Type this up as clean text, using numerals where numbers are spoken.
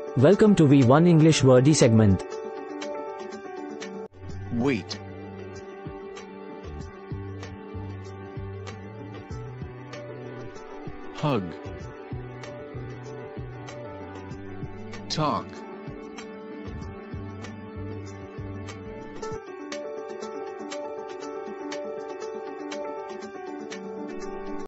Welcome to V1 English Wordy segment. Wait. Hug. Talk.